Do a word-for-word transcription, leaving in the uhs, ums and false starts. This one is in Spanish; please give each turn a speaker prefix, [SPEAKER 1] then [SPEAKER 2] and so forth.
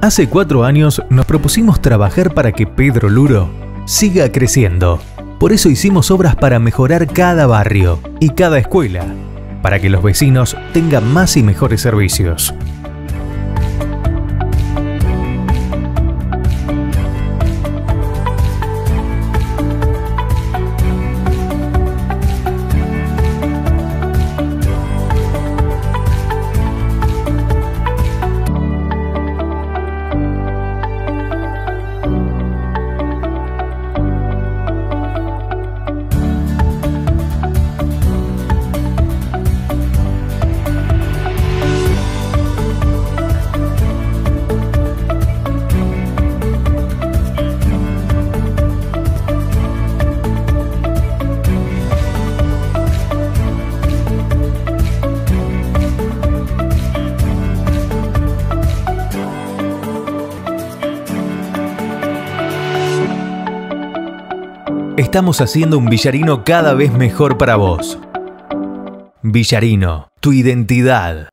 [SPEAKER 1] Hace cuatro años nos propusimos trabajar para que Pedro Luro siga creciendo. Por eso hicimos obras para mejorar cada barrio y cada escuela, para que los vecinos tengan más y mejores servicios. Estamos haciendo un Villarino cada vez mejor para vos. Villarino, tu identidad.